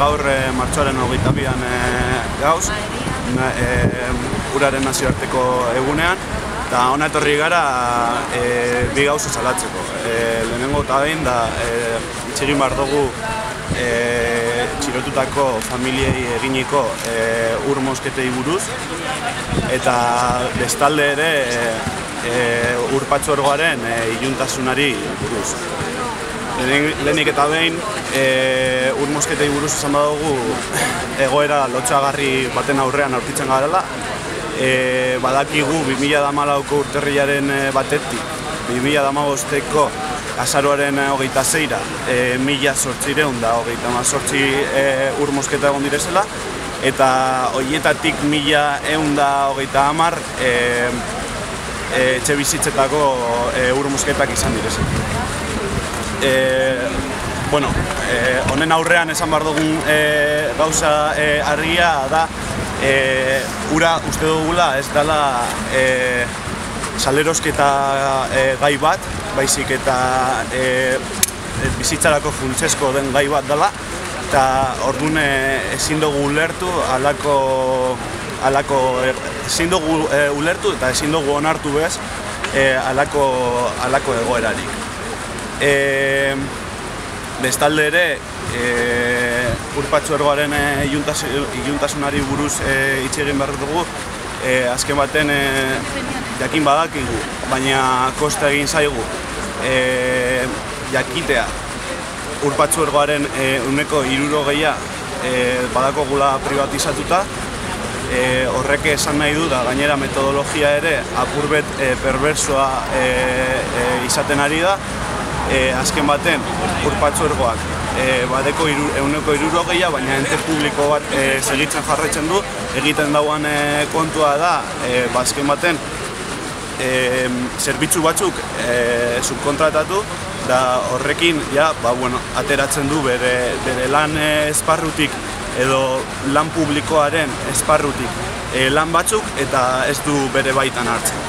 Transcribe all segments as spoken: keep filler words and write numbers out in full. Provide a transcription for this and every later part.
gaur martxoaren hogeita bian gauz, uraren nazioarteko egunean, eta hona etorri gara bi gauza salatzeko. Lehenengo eta behin da itxegin behar dugu txirotutako familiei eginiko ur mosketei buruz, eta bestalde ere ur patzuergoaren iluntasunari buruz. Lehenik eta behin ur mosketei buruz esan badugu egoera lotsagarri baten aurrean aurkitzen garela. Badakigu bi mila hamalauko urterriaren batetik, bi mila hamabosteko azaroaren hogeita zeira, mila zortziehun da hogeita hamazortzi ur mosketa egon direzela, eta horietatik mila ehun da hogeita hamar etxe bizitzetako ur mosketak izan direzela. Bueno, honen aurrean esan behar dugun gauza argia da, ura uste dugula ez dela salerosketa gai bat, baizik eta bizitzarako funtsezko den gai bat dela, eta orduan ezin dugu ulertu halako halako ezin dugu ulertu eta ezin dugu onartu bez halako halako egoerarik. Bestalde ere, ur patzuergoaren iluntasunari buruz hitz egin behar dugu, azken baten jakin badakigu, baina kosta egin zaigu jakitea ur patzuergoaren ehuneko hirurogeia badakogula privatizatuta. Horrek esan nahi du da, gainera metodologia ere apurbet perbersoa izaten ari da. Azken baten, ur patzuergoak badeko ehuneko hirurogeia, baina ente publiko bat segitzen jarraitzen du. Egiten dauan kontua da, azken baten, zerbitzu batzuk subkontratatu, da horrekin ateratzen du bere lan esparrutik edo lan publikoaren esparrutik lan batzuk, eta ez du bere baitan hartzen.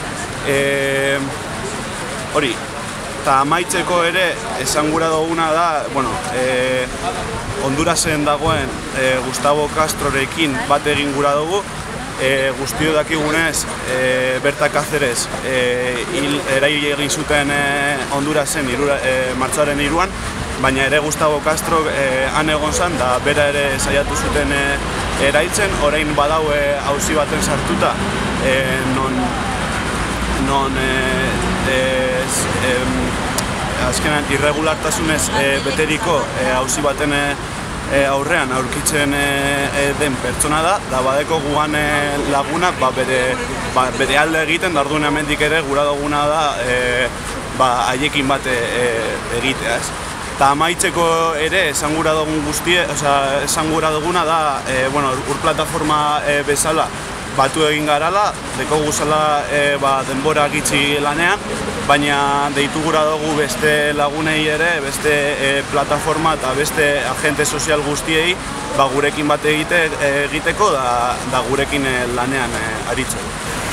Hori, eta amaitzeko ere, esan gura duguna da, bueno, Hondurasen dagoen Gustavo Castrorekin bat egin gura dugu, guztio dakigunez, Berta Cáceres erail egin zuten Hondurasen martxoaren hiruan, baina ere Gustavo Castro han egon zen, da bera ere saiatu zuten erailtzen, orain badaue auzi baten sartuta, non non azkenan irregulartasunez beteriko auzi baten aurrean aurkitzen den pertsona da, da badeko guan lagunak bere alde egiten, da orduan hemendik ere gura duguna da haiekin bat egitea. Eta amaitzeko ere esan gura dugun guztie, esan gura duguna da ur plataforma bezala batu egin garala, deko guzala denbora gitxi lanean, baina deitu gura dugu beste lagunei ere, beste plataforma eta beste agente sozial guztiei gurekin bat egiteko da gurekin lanean aritzeko.